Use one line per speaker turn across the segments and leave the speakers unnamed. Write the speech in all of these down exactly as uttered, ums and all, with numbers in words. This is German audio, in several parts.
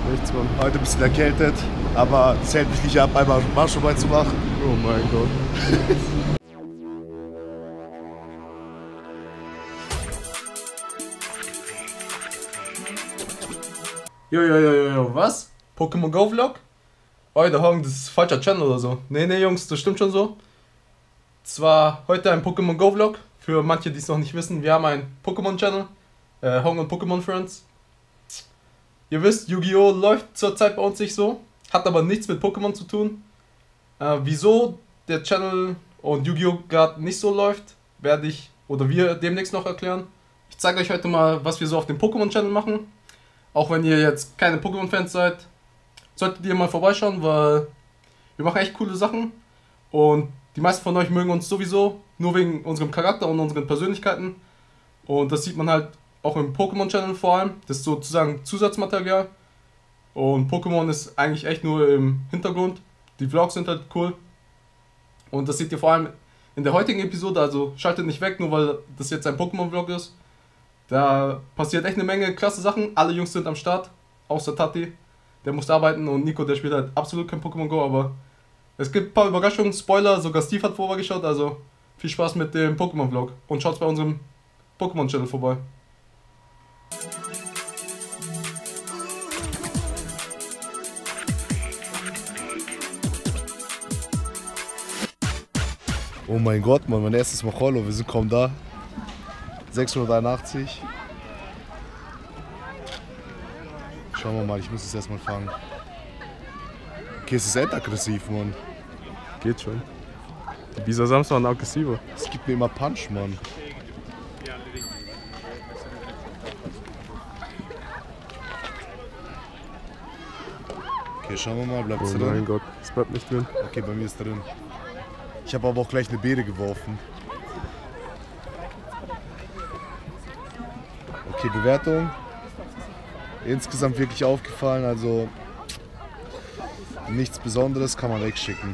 Nichts, Mann.
Heute ein bisschen erkältet, aber es hält mich nicht ab, einmal Marscharbeit zu machen.
Oh mein Gott. Jo, jo, jo, jo, jo, was? Pokémon Go Vlog? Oh, der Hong, das ist falscher Channel oder so. Nee, nee, Jungs, das stimmt schon so. Zwar heute ein Pokémon Go Vlog. Für manche, die es noch nicht wissen, wir haben einen Pokémon Channel. Äh, Hong und Pokémon Friends. Ihr wisst, Yu-Gi-Oh! Läuft zurzeit bei uns nicht so. Hat aber nichts mit Pokémon zu tun. Äh, wieso der Channel und Yu-Gi-Oh! Gerade nicht so läuft, werde ich oder wir demnächst noch erklären. Ich zeige euch heute mal, was wir so auf dem Pokémon Channel machen. Auch wenn ihr jetzt keine Pokémon-Fans seid, solltet ihr mal vorbeischauen, weil wir machen echt coole Sachen. Und die meisten von euch mögen uns sowieso, nur wegen unserem Charakter und unseren Persönlichkeiten. Und das sieht man halt auch im Pokémon-Channel vor allem. Das ist sozusagen Zusatzmaterial. Und Pokémon ist eigentlich echt nur im Hintergrund. Die Vlogs sind halt cool. Und das seht ihr vor allem in der heutigen Episode. Also schaltet nicht weg, nur weil das jetzt ein Pokémon-Vlog ist. Da passiert echt eine Menge klasse Sachen. Alle Jungs sind am Start. Außer Tati. Der muss arbeiten. Und Nico, der spielt halt absolut kein Pokémon Go. Aber es gibt ein paar Überraschungen. Spoiler, sogar Steve hat vorgeschaut. Also viel Spaß mit dem Pokémon-Vlog. Und schaut bei unserem Pokémon-Channel vorbei.
Oh mein Gott, Mann, mein erstes Macholo, wir sind kaum da. sechshunderteinundachtzig. Schauen wir mal, ich muss es erstmal fangen. Okay, es ist endaggressiv, Mann.
Geht schon. Die Bisasams waren aggressiver.
Es gibt mir immer Punch, Mann. Okay, schauen wir mal, bleibt es
Oh
drin?
mein Gott, es bleibt nicht drin.
Okay, bei mir ist drin. Ich habe aber auch gleich eine Beere geworfen. Okay, Bewertung. Insgesamt wirklich aufgefallen, also nichts Besonderes, kann man wegschicken.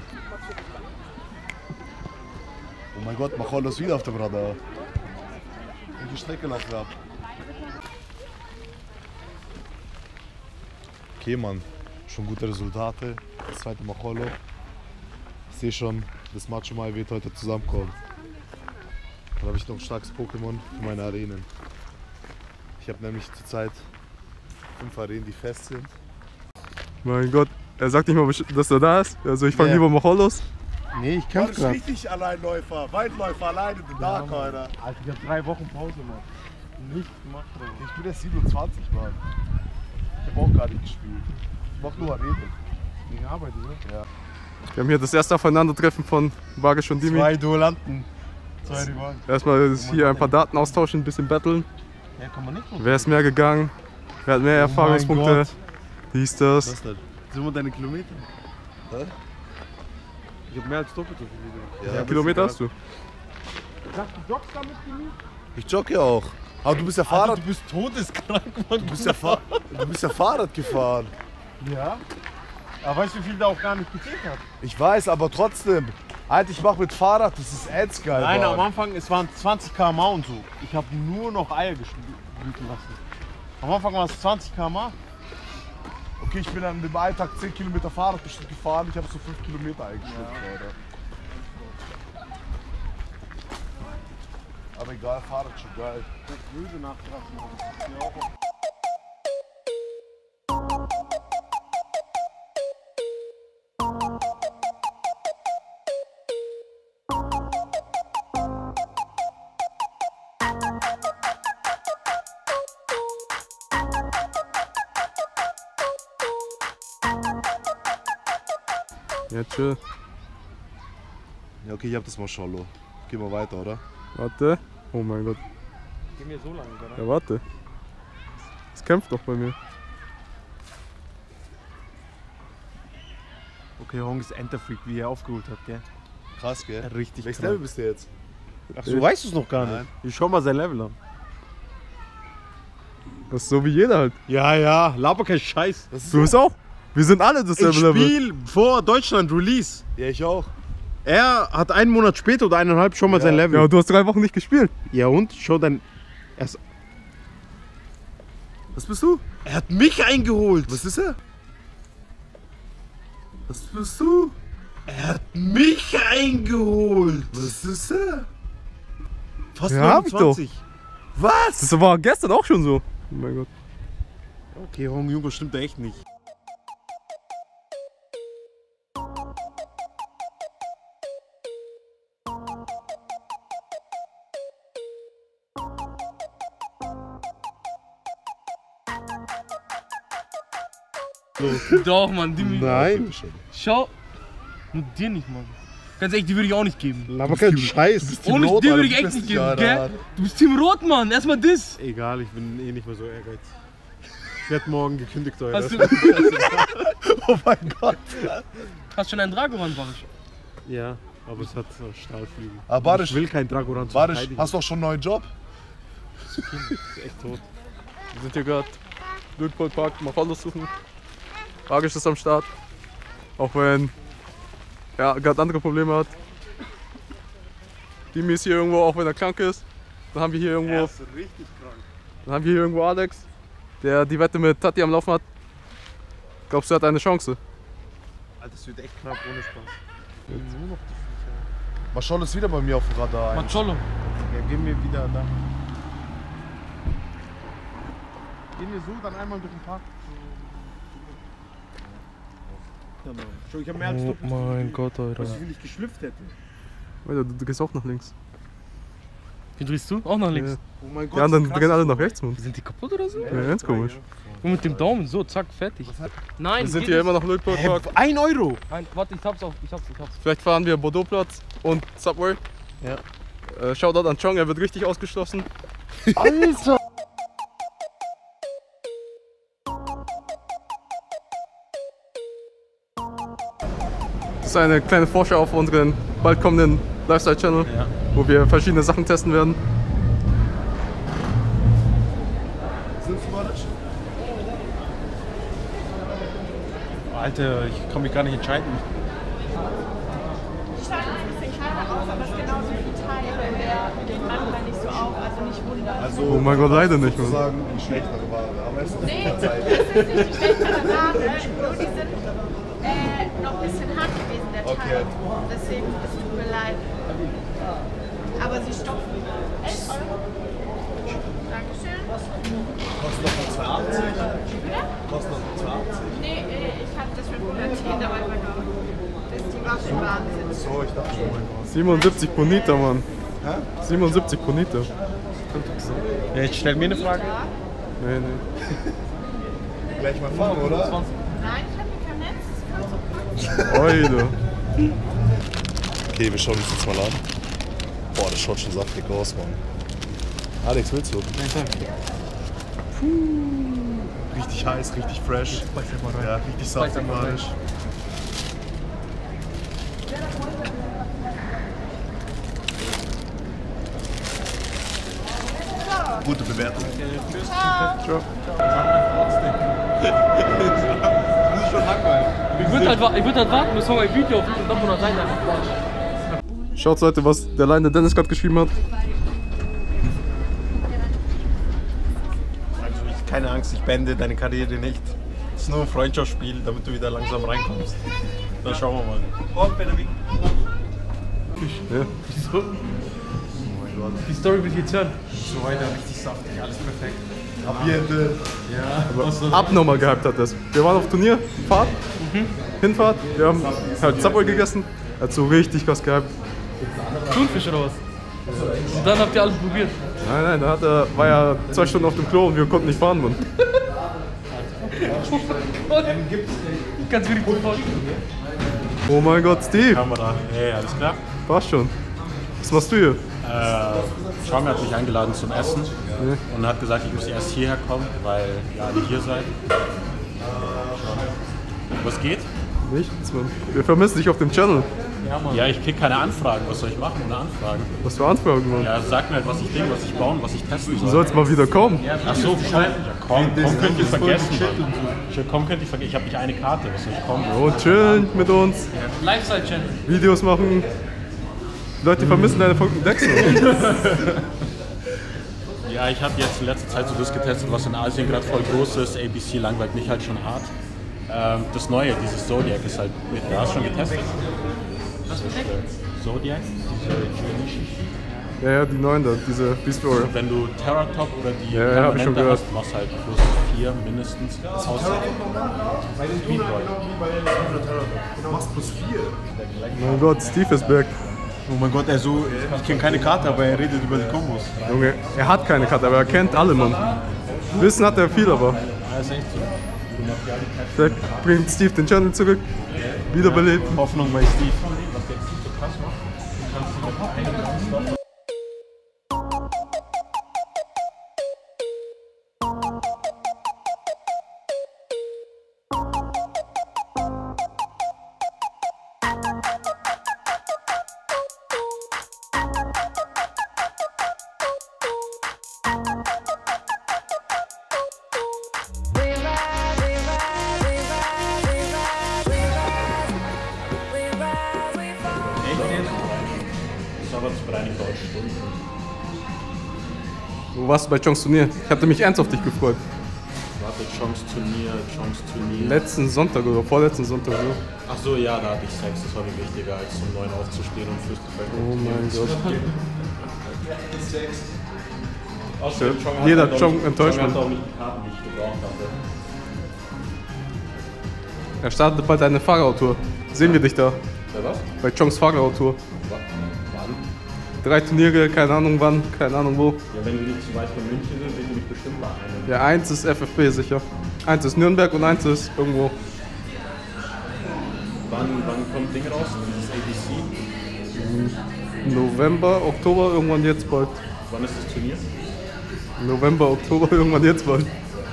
Oh mein Gott, Macholo ist wieder auf dem Radar. Welche Strecke laufen wir ab? Okay, Mann, schon gute Resultate. Das zweite Macholo. Ich sehe schon, das Machomai wird heute zusammenkommen. Dann habe ich noch ein starkes Pokémon für meine Arenen. Ich habe nämlich zurzeit fünf Arenen, die fest sind.
Mein Gott, er sagt nicht mal, dass er da ist. Also ich fange
Ja.
lieber Macholos.
Nee, ich kämpfe gerade.
richtig Alleinläufer, Weitläufer, alleine in den Dark, Alter.
Alter, ich hab drei Wochen Pause, Mann. Nichts gemacht, Bro.
Ich bin erst siebenundzwanzig, Mann. Ich habe auch gar nicht gespielt. Ich mach nur Arenen.
Wegen Arbeit, oder?
Ja.
Wir haben hier das erste Aufeinandertreffen von Vagish und Dimi.
Zwei Duellanten. Zwei Rivalen.
Erstmal hier ein paar Daten austauschen, ein bisschen battlen.
Ja, kann man nicht machen.
Wer ist mehr gegangen? Wer hat mehr
Oh mein
Erfahrungspunkte?
Gott.
Wie ist das?
Was denn?
Sind wir deine Kilometer?
Hä?
Ich hab mehr als doppelt so viel.
Wie viele Kilometer hast du?
Ich dachte, du joggst damit für mich?
Ich jogge auch. Aber du bist ja
Alter,
Fahrrad.
du bist todeskrank, Mann.
Du bist ja, Fa du bist ja Fahrrad gefahren.
Ja. Aber weißt du, wie viel da auch gar nicht gezählt hat?
Ich weiß, aber trotzdem. Alter, ich mach mit Fahrrad, das ist ends geil.
Nein,
Mann.
am Anfang, es waren zwanzig Kilometer pro Stunde und so. Ich habe nur noch Eier blüten lassen. Am Anfang waren es zwanzig Kilometer pro Stunde.
Okay, ich bin dann im Alltag zehn Kilometer Fahrrad bestimmt gefahren. Ich habe so fünf Kilometer eingeschritten, ja. Aber egal, Fahrrad ist schon geil.
Das böse nachtrassen, Mann. Ja, auch.
Ja, chill.
Ja, okay, ich hab das Macholo. Geh mal weiter, oder?
Warte. Oh mein Gott.
Geh mir so lange, oder?
Ja, warte. Es kämpft doch bei mir.
Okay, Hong ist Enterfreak, wie er aufgeholt hat, gell?
Krass, gell?
Richtig
Welches
krank.
Level bist du jetzt?
Ach so, weißt du es noch gar
Nein.
nicht? Ich schau mal sein Level an.
Das ist so wie jeder halt.
Ja, ja, laber kein Scheiß.
Das ist
Du bist auch. Wir sind alle
Ich
dasselbe Level.
spiel vor Deutschland Release.
Ja, ich auch.
Er hat einen Monat später oder eineinhalb schon mal
Ja.
sein Level.
Ja, du hast drei Wochen nicht gespielt.
Ja und? Schau dein... Erst...
Was bist du?
Er hat mich eingeholt.
Was ist er? Was bist du?
Er hat mich eingeholt.
Was ist er?
Fast
Ja, hab ich
neunundzwanzig.
Was?
Das war gestern auch schon so. Oh mein Gott.
Okay, Hong Jungo stimmt echt nicht.
Doch, Mann, die
Nein.
Schau. Nur dir nicht, Mann. Ganz ehrlich, die würde ich auch nicht geben.
Aber kein Scheiß.
Ohne die würde ich echt nicht geben, gell? Du bist Team Rot, Mann. Erstmal das.
Egal, ich bin eh nicht mehr so ehrgeizig. Ich werde morgen gekündigt, Alter.
Hast du,
Oh mein Gott.
hast schon einen Dragoran, Barisch?
Ja, aber es hat so Stahlflügel.
Aber Barisch,
Ich will keinen Dragoran zu
Barisch,
verteidigen.
hast du auch schon einen neuen Job?
Das ist echt tot.
Wir sind hier gerade Luitpold Park, mal Follows suchen. Barisch ist am Start. Auch wenn er gerade andere Probleme hat. Dimi ist hier irgendwo, auch wenn er krank ist. Dann haben wir hier irgendwo,
ist richtig krank.
dann haben wir hier irgendwo Alex, der die Wette mit Tati am Laufen hat. Glaubst du, er hat eine Chance?
Alter, das wird echt knapp, ohne Spaß. Nur noch die Viecher.
Maschol ist wieder bei mir auf dem Radar. eigentlich.
Macholo.
Ja, gehen wir wieder da. Gehen wir so dann einmal durch den Park. Genau. Schau, ich habe mehr als
Oh
doppelt so
mein
viel,
Gott, Alter.
was ich, wenn ich geschlüpft hätte.
Alter, du, du gehst auch nach links.
Wie drehst du? Auch nach links.
Ja.
Oh mein
Die anderen drehen alle nach rechts, Mann.
Sind die kaputt oder so?
Ja, ganz komisch.
Und mit dem Daumen so, zack, fertig. Nein,
Wir sind
geht
hier
nicht.
immer noch Luitpold Park.
ein Euro!
Nein, warte, ich hab's auch, ich hab's, ich hab's.
Vielleicht fahren wir Bordeauxplatz und Subway.
Ja.
Äh, Shoutout an Chong, er wird richtig ausgeschlossen.
Alter!
Das ist eine kleine Vorschau auf unseren bald kommenden Lifestyle-Channel,
Ja.
wo wir verschiedene Sachen testen werden.
Sind du Barisch?
Alter, ich kann mich gar nicht entscheiden.
Die steigen ein bisschen kleiner aus, aber es ist genauso viel Teil, und der geht manchmal nicht so auf, also nicht wundern.
Also,
Oh mein Gott, leider nicht, Mann.
sozusagen die schlechtere Ware. Aber es ist
Nee,
nicht
das
Zeit.
ist nicht die schlechtere Ware, nur die sind äh, noch ein bisschen hart gewesen, der Teil.
Okay.
Deswegen, es tut mir leid. Aber sie stopfen. elf Euro. Dankeschön.
Kostet noch zwei achtzig. Kostet noch zwei achtzig.
Nee, äh, ich habe das für hundertzehn dabei verkauft. Das ist die Waffe Wahnsinn.
So, ich dachte schon, mein Gott.
siebenundsiebzig Bonita, Mann.
Hä?
siebenundsiebzig Bonita.
Ja, jetzt stell mir eine Frage.
Nee, nee.
Gleich mal fahren, oder?
Nein, ich habe kein Netz. Das ist voll so
Alter.
Okay, wir schauen uns jetzt mal an. Boah, das schaut schon saftig aus, Mann. Alex, willst du? Puh. Richtig heiß, richtig fresh. Ja, richtig saftig, Barisch. Gute Bewertung.
Ich würde halt, wa- ich würd halt warten, bis Hong ein Video auf YouTube hundert Seiten einfach quatscht.
Schaut Leute, was der Line der Dennis gerade geschrieben hat.
Also ich, keine Angst, ich beende deine Karriere nicht. Es ist nur ein Freundschaftsspiel, damit du wieder langsam reinkommst. Dann schauen wir mal.
Ja.
Die Story will ich jetzt hören.
So weiter, richtig saftig, alles perfekt.
Ambiente.
Abnormal gehypt hat das. Wir waren auf Turnierfahrt, Hinfahrt, wir haben halt Subway gegessen. Er hat so richtig was gehypt.
Thunfisch oder was? Und dann habt ihr alles probiert.
Nein, nein, da hat er, war er zwei Stunden auf dem Klo und wir konnten nicht fahren, Mann.
Ganz wenig gut vorstellen.
Oh mein Gott, Steve,
Kamera. Hey, alles klar?
passt schon. Was machst du hier?
Äh, Schaume hat mich eingeladen zum Essen und hat gesagt, ich muss erst hierher kommen, weil ihr alle hier seid. Was geht?
Nichts, Mann. Wir vermissen dich auf dem Channel.
Ja, ich krieg keine Anfragen. Was soll ich machen ohne Anfragen?
Was für Anfragen, Mann.
Ja, sag mir halt, was ich denke, was ich bauen, was ich testen
Du
soll.
sollst mal wieder kommen.
Ach so, komm, ja, komm, komm könnt ihr vergessen. Mann. Ich- Komm könnt ihr vergessen. Ich habe nicht eine Karte. Was soll ich kommen?
Und chillen mit uns,
Lifestyle-Channel.
Videos machen. Die Leute vermissen deine verrückten Decks, Mann.
Ja, ich habe jetzt in letzter Zeit so das getestet, was in Asien gerade voll groß ist. A B C langweilt mich halt schon hart. Ähm, das Neue, dieses Zodiac ist halt mit. Da hast du schon getestet? Was ist das? Zodiac? Diese
Ja, ja, die neuen da, diese Beast Warrior.
Wenn du Terratop oder die
ja, ja, hab ich schon gehört.
hast, machst halt plus vier mindestens. Das Haus
Bei den Speedboy. Du machst plus vier.
Mein Gott, Steve ist back.
Oh mein Gott, er so, ich kenne keine Karte, aber er redet über die Kombos.
Junge, er hat keine Karte, aber er kennt alle, Mann. Wissen hat er viel, aber.
Das ist echt so.
Vielleicht bringt Steve den Channel zurück. Wiederbelebt.
Hoffnung bei Steve.
Wo warst du bei Chongs Turnier? Ich hatte mich ernst auf dich gefreut.
Warte, Chongs Turnier, Chongs Turnier.
Letzten Sonntag oder vorletzten Sonntag so.
Ach so, ja, da hatte ich Sex. Das war mir wichtiger, als um neun aufzustehen und fürs
Oh mein Gott.
Außerdem, Chong hat
Jeder
halt auch
Chong
nicht-
enttäuscht
Chong hat
man.
auch nicht die Karten, die ich gebraucht hatte.
Er startet bald eine Fahrradtour. Sehen wir dich da?
Bei was?
Bei Chongs Fahrradtour.
Wann?
Drei Turniere, keine Ahnung wann, keine Ahnung wo.
Ja, wenn wir nicht zu weit von München sind, sind wir mich bestimmt bei einem.
Ja, eins ist F F B sicher. Eins ist Nürnberg und eins ist irgendwo.
Wann, wann kommt Ding raus? Dieses A B C?
November, Oktober, irgendwann jetzt bald.
Wann ist das Turnier?
November, Oktober, irgendwann jetzt bald.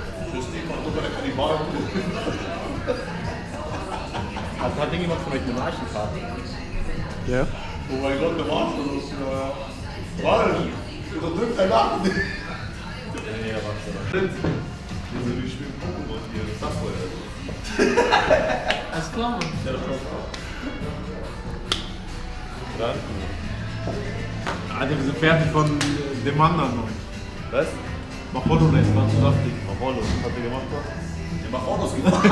Hat, hat irgendjemand von euch eine Monarchenkarte?
Ja.
Oh mein Gott, der war schon los. Warte, unterdrückt dein Lachen nicht.
Ja, warte.
Wir spielen Pokémon hier, das sagst du ja.
Alles klar, Mann.
Dann?
Alter, wir sind fertig von dem anderen noch.
Was?
Mach Hollow Knight, war zu saftig.
Mach Hollow, was habt ihr gemacht?
Der macht Autos gemacht.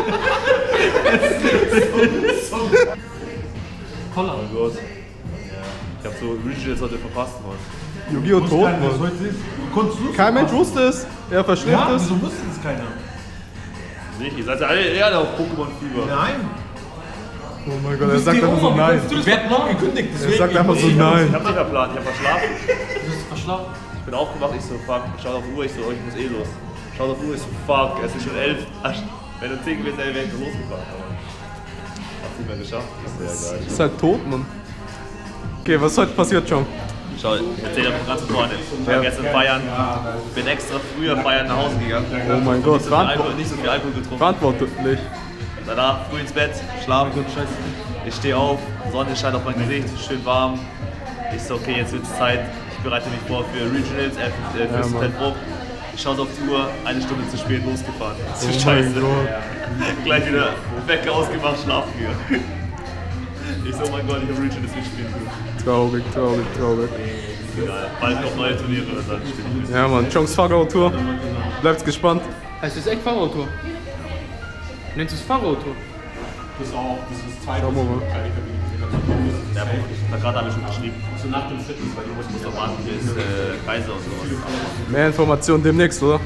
Koller.
Oh Gott. Ja. Ich hab so Regionals heute verpasst, Mann.
Yu-Gi-Oh! tot,
Was
Mann.
heute ist. Konntest du
Kein Mensch wusste es. Er verschläft
Ja,
es.
wieso wusste es keiner?
Nicht, ihr seid ja alle eher auf Pokémon-Fieber.
Nein.
Oh mein Gott, er sagt einfach so nein.
Ich werde morgen gekündigt,
Er
deswegen.
sagt einfach so
Ich
nein.
hab nicht verplant, ich hab verschlafen.
Du bist verschlafen.
Ich bin aufgewacht, ich so, fuck, schaut auf die Uhr, ich so, oh, ich muss eh los. Schaut auf die Uhr, ich so, fuck, es ist schon elf. Ach, wenn du zehn gewesen wäre, wäre ich schon losgefahren. Aber hab's nicht mehr geschafft. Ist ja geil.
Ist halt tot, Mann. Okay, was ist heute passiert, Chong?
Schau, ich erzähl dir ganz von vorne. Ich war gestern feiern, bin extra früher feiern nach Hause gegangen.
Oh mein Gott,
Nicht so viel Alkohol,
verantwo
nicht so viel Alkohol getrunken.
verantwortlich.
Danach früh ins Bett, schlafen. Ich stehe auf, Sonne scheint auf mein Gesicht, schön warm. Ich so, okay, jetzt wird's Zeit. Ich bereite mich vor für Regionals, äh, für
Ja,
fürs
Mann.
Telfruck. Ich schaue so auf die Uhr, eine Stunde zu spät losgefahren. Das ist
Oh
scheiße.
mein Gott.
Gleich wieder Wecker ausgemacht, schlafen gegangen. Ich so, oh mein Gott, ich habe Regionals gespielt.
Traurig, traurig, traurig.
Egal, bald noch neue Turniere, dann spiele ich.
Ja, Mann, Chongs Fahrradtour. Bleibt gespannt.
Heißt das echt Fahrradtour? Nennst du es Fahrradtour?
Das ist auch, das ist zweite.
Schauen wir mal.
Keine Kabine.
Ja, Plakat habe ich schon geschrieben.
So nach dem Fitness, weil du musst
Ich muss noch warten, bis äh, Kaiser und sowas.
Mehr Informationen demnächst, oder?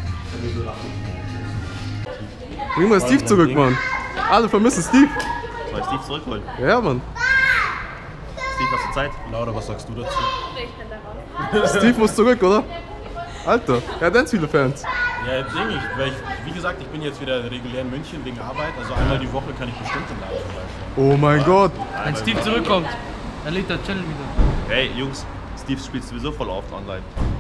Bring mal Steve zurück, Mann. Alle vermissen Steve.
Soll ich Steve zurückholen?
Ja, Mann.
Steve, hast du Zeit?
Laura, was sagst du dazu?
Steve muss zurück, oder? Alter, er hat ganz viele Fans.
Ja, Ding, ich, weil ich, wie gesagt, ich bin jetzt wieder regulär in München wegen Arbeit. Also einmal die Woche kann ich bestimmt im Laden vorbeischauen.
Oh mein Gott.
Wenn Steve zurückkommt, dann lädt der Channel wieder.
Hey, Jungs, Steve spielt sowieso voll oft online.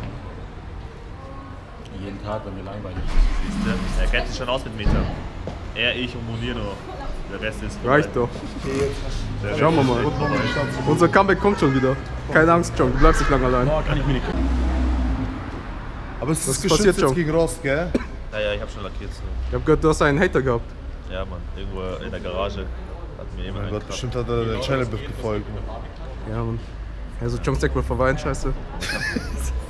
Jeden Tag, wenn mir langweilig ist.
Siehst du? Er kennt sich schon aus mit Meta. Er, ich und Monir nur. Der Rest ist vorbei.
Reicht doch.
Der
Schauen wir
Rest
mal.
ist vorbei.
Unser Comeback kommt schon wieder. Keine Angst, Chong, du bleibst nicht lange allein.
Boah, kann ich mir nicht.
Aber es
Was
ist
passiert
geschützt
schon?
jetzt gegen Rost, gell? Ja, ja, ich hab schon lackiert. So.
Ich hab gehört, du hast einen Hater gehabt.
Ja, Mann, irgendwo in der Garage hat mir jemand
Mein Gott,
eingekracht.
bestimmt hat er den Channel-Biff gefolgt.
Ja, Mann. Also Chong Sack will verweinen, scheiße.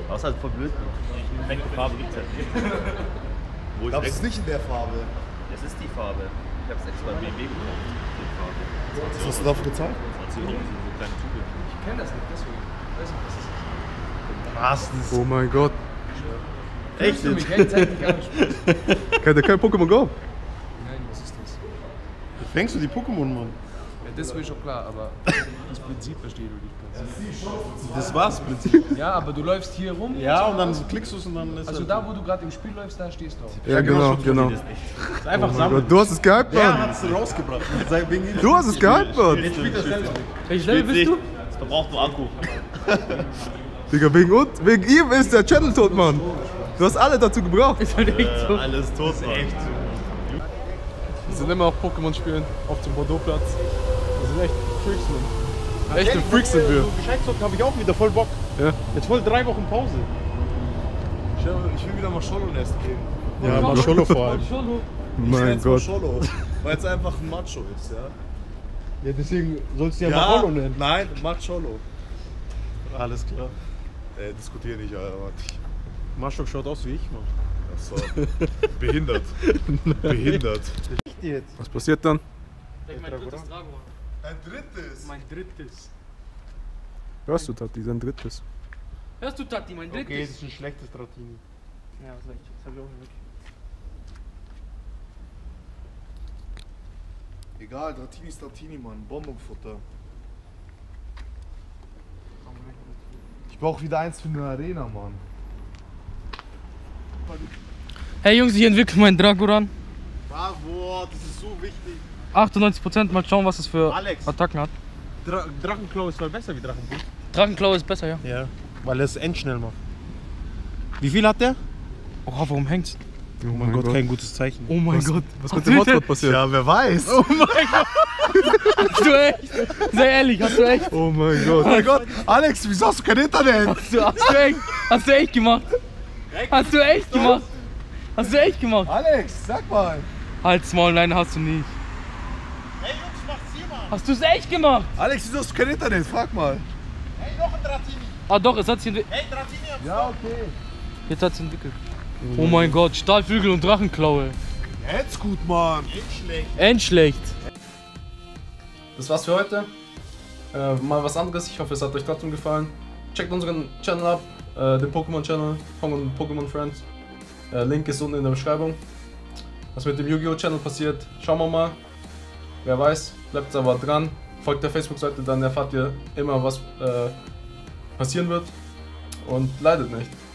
Das ist halt voll blöd.
Welche Farbe gibt's halt nicht? Wo ich
Gab es
extra,
nicht in der Farbe?
das ist die Farbe. Ich hab's extra bei B M W gekauft. Die Farbe.
Was hast du dafür gezahlt?
zwanzig Euro, so so kleine Tüte.
Ich kenne das nicht, deswegen. Ich weiß nicht, was das ist.
Was? Das
Oh mein Gott.
echt
Für
jetzt?
mich hält eigentlich gar nicht spielen.
Kennt ihr kein Pokémon Go?
Nein, was ist das?
Fängst du die Pokémon, Mann?
Ja, das ist mir schon klar, aber das Prinzip verstehe ich nicht ganz.
Das war's, Prinzip.
Ja, aber du läufst hier rum.
Ja, und dann klickst du es und dann ist
Also
halt
da, wo du gerade im Spiel läufst, da stehst du auch.
Ja, genau, genau.
ist einfach sammeln.
Du hast es gehypt,
Der
Mann.
hat's rausgebracht. Sei wegen ihm.
Du hast es gehypt, Mann.
Welches Level bist du?
Das verbraucht nur Akku.
Digga, wegen uns, wegen ihm ist der Channel tot, Mann. Du hast alle dazu gebraucht.
Ist halt echt so.
Alles tot, echt.
Wir sind immer auf Pokémon spielen, auf dem Bordeaux-Platz. Wir sind echt Freaks, Mann. Echte Freaks sind wir.
So Gescheitzocken habe ich auch wieder voll Bock.
Ja.
Jetzt voll drei Wochen Pause.
Ich will wieder mal Schollo-Nest gehen.
Ja, mal Scholo vor allem.
Mein Gott.
Schollo, weil es einfach ein Macho ist, ja?
Ja, deswegen sollst du ja, mal Holo nennen.
Nein, Macholo.
Alles klar.
Äh, diskutier nicht, Alter.
Maschok schaut aus wie ich, Mann.
Achso. Behindert. Behindert.
Echt jetzt?
Was passiert dann?
Mein drittes Dragon.
Ein drittes.
Mein drittes.
Hörst du, Tati, sein drittes.
Hörst du, Tati, mein drittes?
Okay, das ist ein schlechtes Dratini.
Ja, das, recht. Das hab ich auch nicht.
Egal, Dratini ist Dratini, Mann. Bonbonfutter. Ich brauch wieder eins für eine Arena, Mann.
Hey Jungs, ich entwickle meinen Dragoran.
Bravo, das ist so wichtig.
achtundneunzig Prozent, mal schauen, was es für
Alex.
Attacken hat.
Dra Drachenklau ist voll besser wie Drachenblut.
Drachenklau ist besser, ja.
Ja, weil er es endschnell macht. Wie viel hat der?
Oh, warum hängt's?
Oh
mein Gott, kein gutes Zeichen.
Oh mein Gott.
Was mit dem Hotspot passiert?
Ja, wer weiß.
Oh mein Gott. Hast du echt? Sei ehrlich, hast du echt?
Oh mein Gott.
Oh mein Gott. Alex, wieso hast du kein Internet?
Hast du, hast du echt? Hast du echt gemacht? Hast du echt gemacht? Hast du echt gemacht?
Alex, sag mal.
Halt's Maul, nein, hast du nicht.
Hey Jungs, macht's hier mal.
Hast du es echt gemacht?
Alex, wieso hast du kein Internet? Frag mal.
Hey, noch ein Dratini.
Ah doch, es hat sich entwickelt.
Hey, Dratini hat's
Ja, okay.
Jetzt hat es entwickelt. Oh mein Gott, Stahlflügel und Drachenklaue.
Jetzt gut, Mann.
Endschlecht.
Das war's für heute. Äh, mal was anderes. Ich hoffe, es hat euch trotzdem gefallen. Checkt unseren Channel ab, äh, den Pokémon-Channel von Pokémon Friends. Äh, Link ist unten in der Beschreibung. Was mit dem Yu-Gi-Oh! Channel passiert, schauen wir mal. Wer weiß, bleibt aber dran. Folgt der Facebook-Seite, dann erfahrt ihr immer, was äh, passieren wird. Und leidet nicht.